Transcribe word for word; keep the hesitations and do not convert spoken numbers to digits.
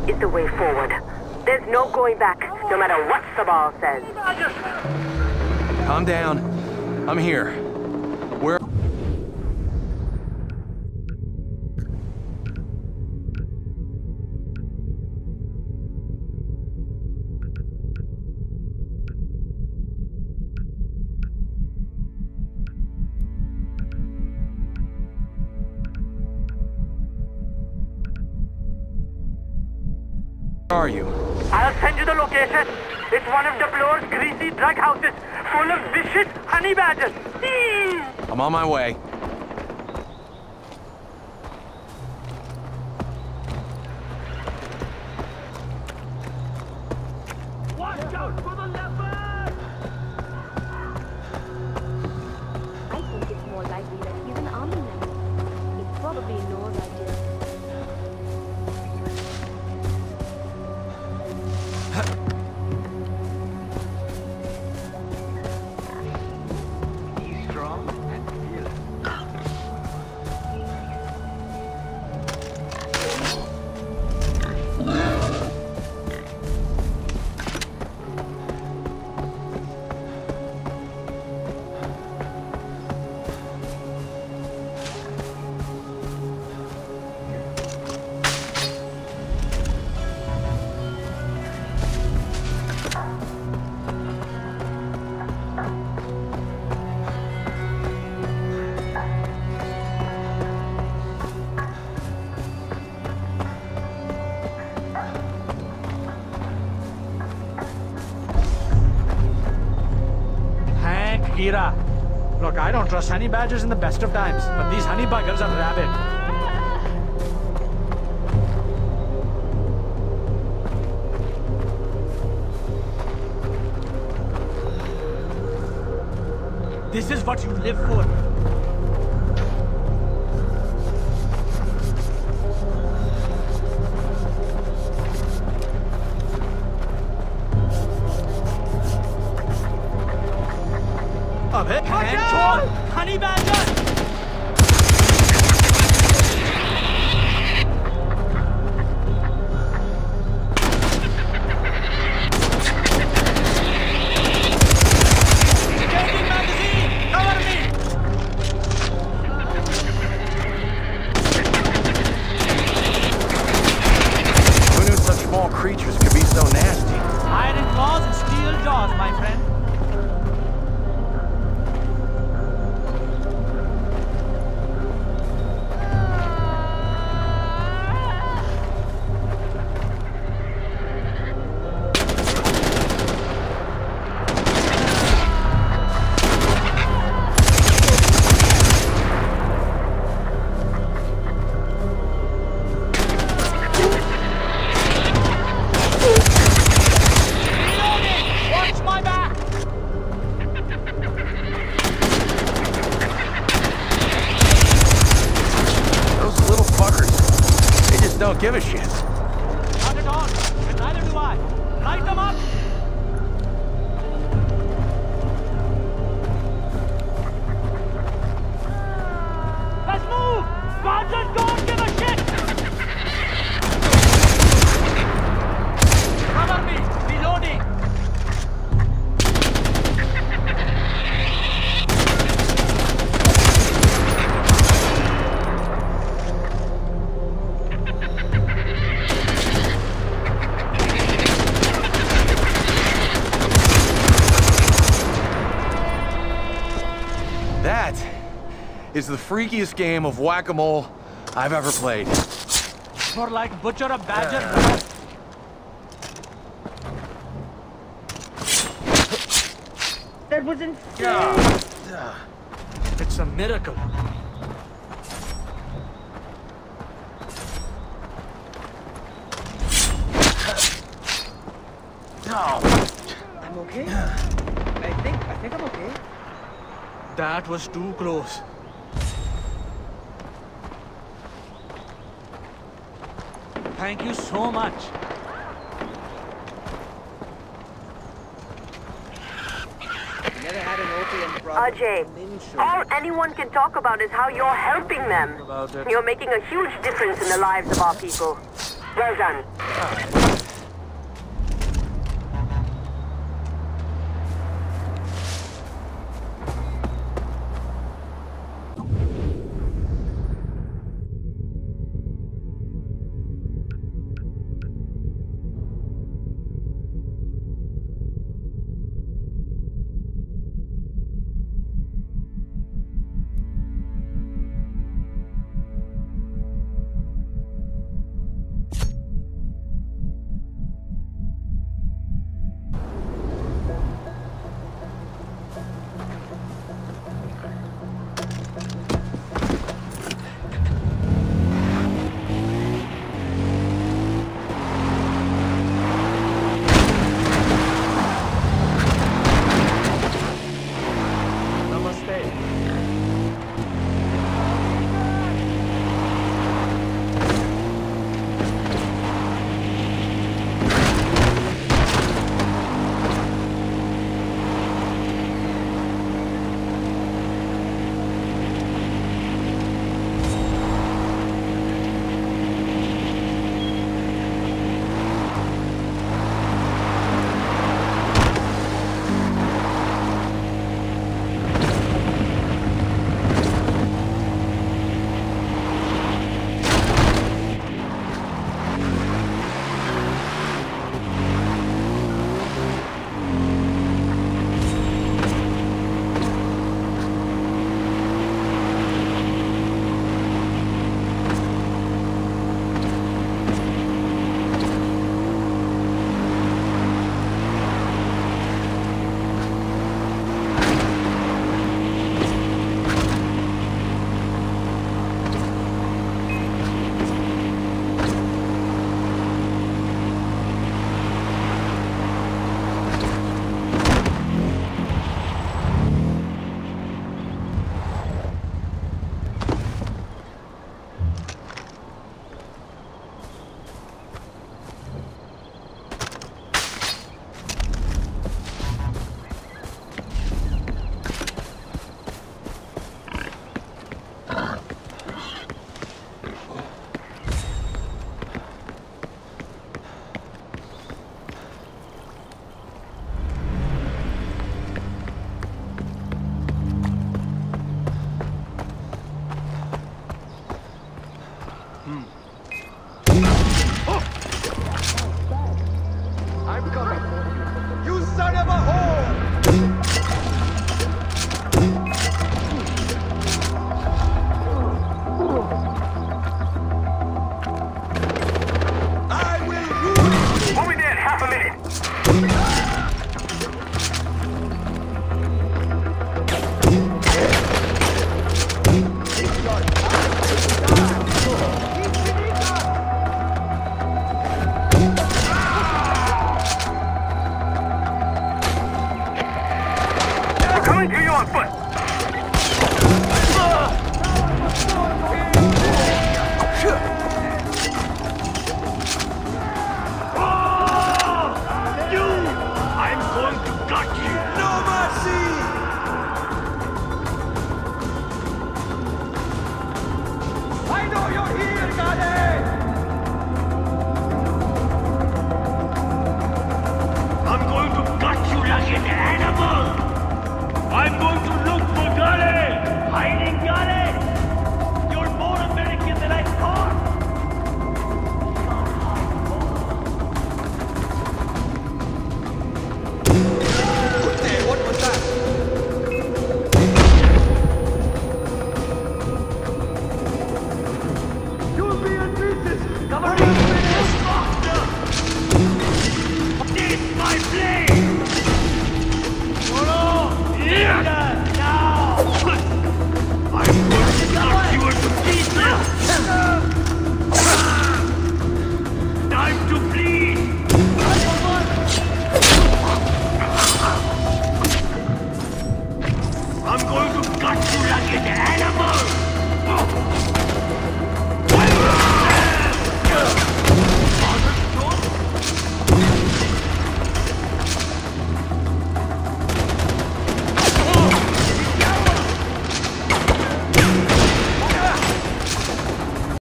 is the way forward. There's no going back, no matter what Sabal says. Calm down. I'm here. Where... Where are you? I'll send you the location. It's one of Deplore's greasy drug houses, full of vicious honey badgers. Mm. I'm on my way. Watch out for the leopard! I think it's more likely that he's an army member. It's probably Noah's idea. Kira. Look, I don't trust honey badgers in the best of times, but these honey buggers are rabid. This is what you live for. Control! Honey badger! Changing magazine! Cover me! Who knew such small creatures could be so nasty? Iron claws and steel jaws, my friend. Don't give a shit. Not at all, and neither do I. Light them up! Let's move! Squadron, don't give a shit! Cover me! Reloading! That is the freakiest game of whack-a-mole I've ever played. More like butcher a badger. Uh. That was insane! Uh. It's a miracle. I'm okay. I think, I think I'm okay. That was too close. Thank you so much. Never had an opium problem. Ajay, all anyone can talk about is how you're helping them. You're making a huge difference in the lives of our people. Well done. Hmm.